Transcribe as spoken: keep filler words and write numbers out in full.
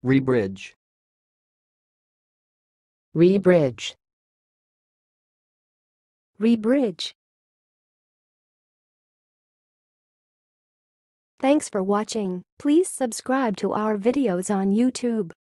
rebridge, rebridge, rebridge. Thanks for watching. Please subscribe to our videos on YouTube.